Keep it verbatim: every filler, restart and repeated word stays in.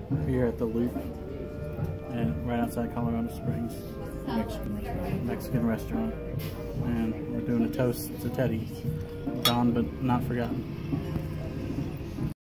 here at the Loop, and right outside Colorado Springs. Mexican restaurant. Mexican restaurant. And we're doing a toast to Teddy. Gone but not forgotten.